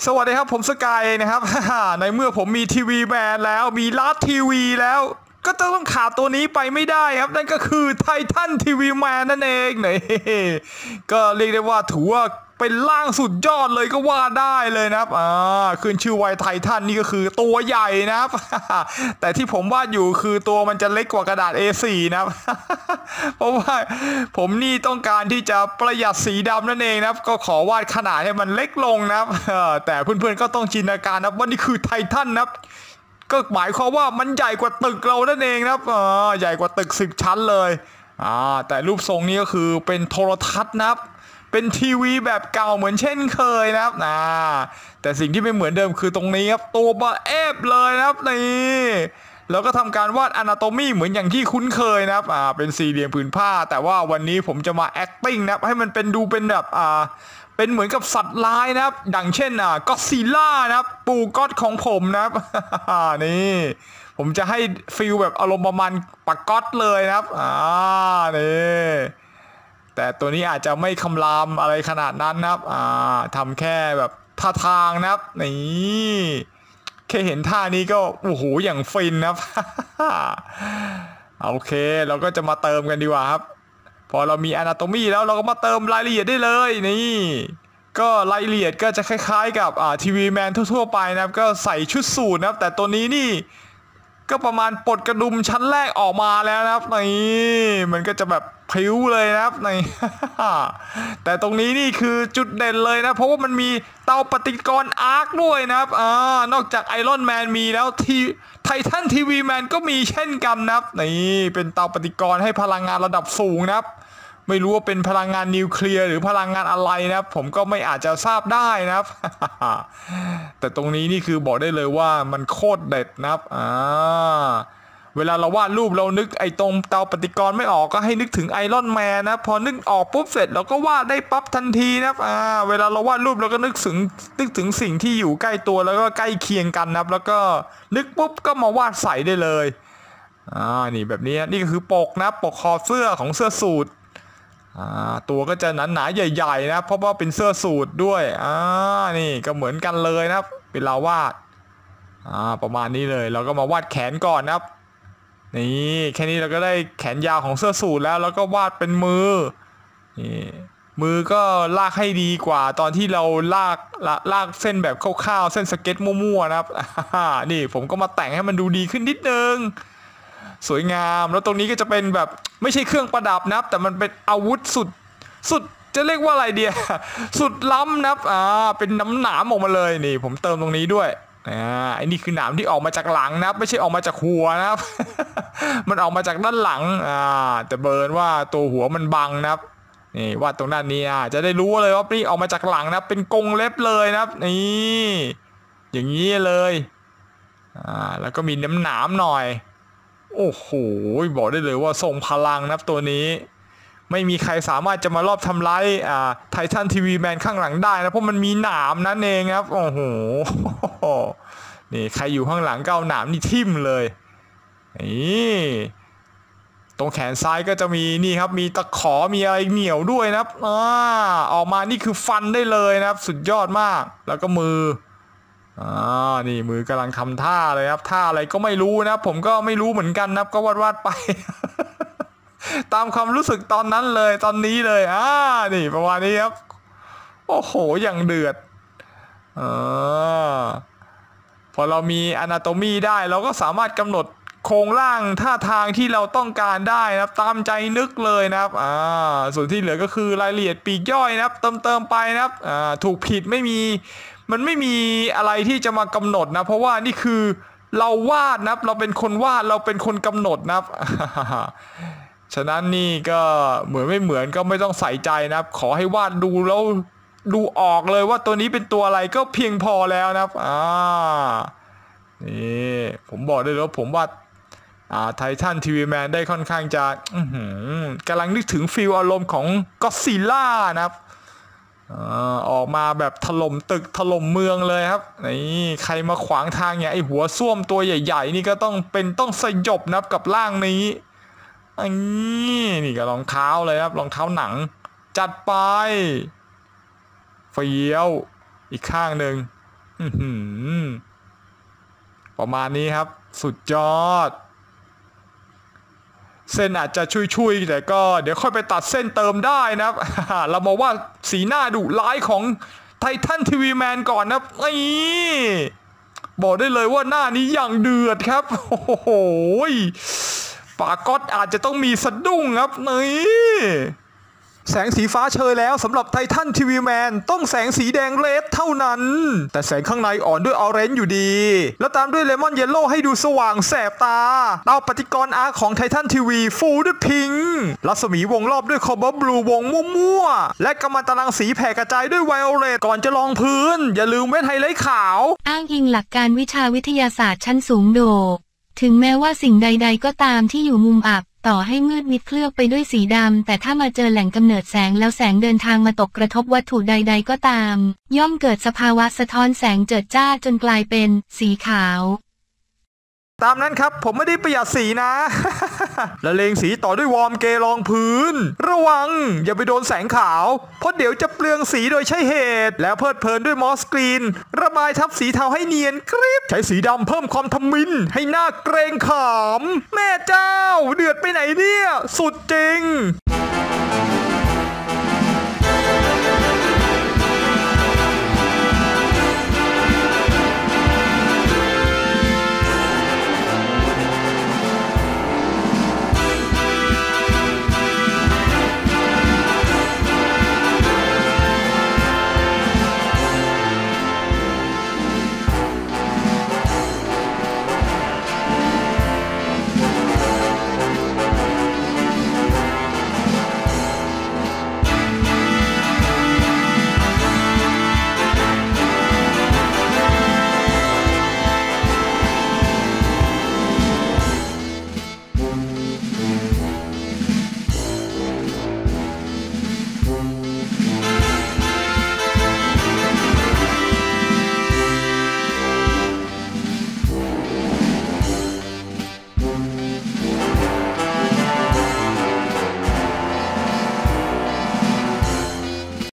สวัสดีครับผมสกายนะครับ ในเมื่อผมมีทีวีแบรนด์แล้วมีลาร์ทีวีแล้วก็ต้องขาดตัวนี้ไปไม่ได้ครับนั่นก็คือไททันทีวีแมนนั่นเองนี่ก็เรียกได้ว่าถือว่าเป็นร่างสุดยอดเลยก็ว่าได้เลยนะครับขึ้นชื่อไวไททันนี่ก็คือตัวใหญ่นะครับ แต่ที่ผมวาดอยู่คือตัวมันจะเล็กกว่ากระดาษ A4 นะครับ เพราะว่าผมนี่ต้องการที่จะประหยัดสีดำนั่นเองนะครับก็ขอวาดขนาดให้มันเล็กลงนะครับแต่เพื่อนๆก็ต้องจินตนาการนะว่านี่คือไททันนะครับก็หมายความว่ามันใหญ่กว่าตึกเรานั่นเองนะครับใหญ่กว่าตึก10 ชั้นเลยแต่รูปทรงนี้ก็คือเป็นโทรทัศน์นะครับเป็นทีวีแบบเก่าเหมือนเช่นเคยนะครับแต่สิ่งที่ไม่เหมือนเดิมคือตรงนี้ครับตัวบะเอฟเลยนะครับนี่แล้วก็ทำการวาดอนาโตมีเหมือนอย่างที่คุ้นเคยนะครับเป็นสี่เหลี่ยมผืนผ้าแต่ว่าวันนี้ผมจะมา acting นะครับให้มันเป็นดูเป็นแบบเป็นเหมือนกับสัตว์ร้ายนะครับดังเช่นก็อดซิลล่านะครับปู่ก็อดของผมนะครับ นี่ผมจะให้ฟีลแบบอารมณ์ประมาณปากก๊อตเลยนะครับนี่แต่ตัวนี้อาจจะไม่คำรามอะไรขนาดนั้นนะครับทำแค่แบบท่าทางนะครับนี่แค่เห็นท่านี้ก็โอ้โหอย่างฟินนะครับ โอเคเราก็จะมาเติมกันดีกว่าครับพอเรามี Anatomy แล้วเราก็มาเติมรายละเอียดได้เลยนี่ก็รายละเอียดก็จะคล้ายๆกับทีวีแมนทั่วๆไปนะครับก็ใส่ชุดสูทนะครับแต่ตัวนี้นี่ก็ประมาณปลดกระดุมชั้นแรกออกมาแล้วนะครับนี่มันก็จะแบบพริ้วเลยนะครับใน แต่ตรงนี้นี่คือจุดเด่นเลยนะเพราะว่ามันมีเตาปฏิกรณ์อาร์คด้วยนะครับนอกจากไอรอนแมนมีแล้วไททันทีวีแมนก็มีเช่นกันนะครับนี่เป็นเตาปฏิกรณ์ให้พลังงานระดับสูงนะครับไม่รู้ว่าเป็นพลังงานนิวเคลียร์หรือพลังงานอะไรนะครับผมก็ไม่อาจจะทราบได้นะครับ แต่ตรงนี้นี่คือบอกได้เลยว่ามันโคตรเด็ดนะครับเวลาเราวาดรูปเรานึกไอ้ตรงเตาปฏิกรณ์ไม่ออกก็ให้นึกถึงไอรอนแมนนะพอนึกออกปุ๊บเสร็จเราก็วาดได้ปั๊บทันทีนะครับเวลาเราวาดรูปเราก็นึกถึงสิ่งที่อยู่ใกล้ตัวแล้วก็ใกล้เคียงกันนะครับแล้วก็นึกปุ๊บก็มาวาดใส่ได้เลยนี่แบบนี้นี่ก็คือปกนะปกคอเสื้อของเสื้อสูทตัวก็จะหนาๆใหญ่ๆนะเพราะว่าเป็นเสื้อสูทด้วยนี่ก็เหมือนกันเลยนะครับเป็นเราวาดประมาณนี้เลยเราก็มาวาดแขนก่อนนะครับนี่แค่นี้เราก็ได้แขนยาวของเสื้อสูทแล้วก็วาดเป็นมือนี่มือก็ลากให้ดีกว่าตอนที่เราลากเส้นแบบคร่าวๆเส้นสเก็ตมั่วๆนะครับนี่ผมก็มาแต่งให้มันดูดีขึ้นนิดนึงสวยงามแล้วตรงนี้ก็จะเป็นแบบไม่ใช่เครื่องประดับนะครับแต่มันเป็นอาวุธสุดจะเรียกว่าอะไรเดีย สุดล้ำนะครับเป็นหนามออกมาเลยนี่ผมเติมตรงนี้ด้วยไอ้นี่คือหนามที่ออกมาจากหลังนะครับไม่ใช่ออกมาจากหัวนะครับ มันออกมาจากด้านหลังแต่เบิร์นว่าตัวหัวมันบังนะครับนี่วาดตรงด้านนี้จะได้รู้เลยว่านี่ออกมาจากหลังนะเป็นกรงเล็บเลยนะครับนี่อย่างนี้เลยแล้วก็มีหนามหน่อยโอ้โหบอกได้เลยว่าทรงพลังนะครับตัวนี้ไม่มีใครสามารถจะมารอบทำร้ายไททันทีวีแมนข้างหลังได้นะเพราะมันมีหนามนั่นเองครับโอ้โหนี่ใครอยู่ข้างหลังก็เอาหนามนี่ทิ่มเลยนี่ตรงแขนซ้ายก็จะมีนี่ครับมีตะขอมีอะไรเหนียวด้วยนะครับออกมานี่คือฟันได้เลยนะครับสุดยอดมากแล้วก็มือนี่มือกำลังทำท่าเลยครับท่าอะไรก็ไม่รู้นะผมก็ไม่รู้เหมือนกันนะก็วาดไป ตามความรู้สึกตอนนั้นเลยตอนนี้เลยนี่ประมาณนี้ครับโอ้โหอย่างเดือดพอเรามี Anatomy ได้เราก็สามารถกำหนดโครงร่างท่าทางที่เราต้องการได้นะครับตามใจนึกเลยนะครับส่วนที่เหลือก็คือรายละเอียดปลีกย่อยนะครับเติมไปนะครับถูกผิดมันไม่มีอะไรที่จะมากำหนดนะเพราะว่านี่คือเราวาดนะครับเราเป็นคนวาดเราเป็นคนกำหนดนะครับ ฉะนั้นนี่ก็เหมือนไม่เหมือนก็ไม่ต้องใส่ใจนะครับขอให้วาดดูแล้วดูออกเลยว่าตัวนี้เป็นตัวอะไรก็เพียงพอแล้วนะครับนี่ผมบอกได้เลยว่าผมวาดไททันทีวีแมนได้ค่อนข้างจะกำลังนึกถึงฟีลอารมณ์ของก็อดซิลล่านะครับออกมาแบบถล่มตึกถล่มเมืองเลยครับนี่ใครมาขวางทางเนี่ยไอหัวส้วมตัวใหญ่ๆนี่ก็ต้องสยบนะครับกับร่างนี้นี่ก็รองเท้าเลยครับรองเท้าหนังจัดไปเฟี้ยวอีกข้างหนึ่งประมาณนี้ครับสุดยอดเส้นอาจจะชุยๆแต่ก็เดี๋ยวค่อยไปตัดเส้นเติมได้นะครับ เรามาว่าสีหน้าดุร้ายของไททันทีวีแมนก่อนนะครับนี่บอกได้เลยว่าหน้านี้อย่างเดือดครับโอ้โหปากก๊อตอาจจะต้องมีสะดุ้งครับนี่แสงสีฟ้าเชยแล้วสำหรับไททันทีวีแมนต้องแสงสีแดงเรดเท่านั้นแต่แสงข้างในอ่อนด้วยออเรนจ์อยู่ดีแล้วตามด้วยเลมอนเยลโล่ให้ดูสว่างแสบตาดาวปฏิกรณ์อาร์ของไททันทีวีฟูด้วยพิงค์รัศมีวงรอบด้วยคอร์บบลูวงมั่วๆและกัมมันตรังสีแผ่กระจายด้วยไวโอเลตก่อนจะรองพื้นอย่าลืมเว้นไฮไลท์ขาวอ้างอิงหลักการวิชาวิทยาศาสตร์ชั้นสูงโดดถึงแม้ว่าสิ่งใดๆก็ตามที่อยู่มุมอับต่อให้มืดมิดเคลือบไปด้วยสีดำแต่ถ้ามาเจอแหล่งกำเนิดแสงแล้วแสงเดินทางมาตกกระทบวัตถุใดๆก็ตามย่อมเกิดสภาวะสะท้อนแสงเจิดจ้าจนกลายเป็นสีขาวตามนั้นครับผมไม่ได้ประหยัดสีนะ ละเลงสีต่อด้วยวอร์มเกรองพื้นระวังอย่าไปโดนแสงขาวเพราะเดี๋ยวจะเปลืองสีโดยใช่เหตุแล้วเพลิดเพลินด้วยมอสกรีนระบายทับสีเทาให้เนียนกริบใช้สีดำเพิ่มความทมินให้หน้าเกรงขามแม่เจ้าเดือดไปไหนเนี่ยสุดจริง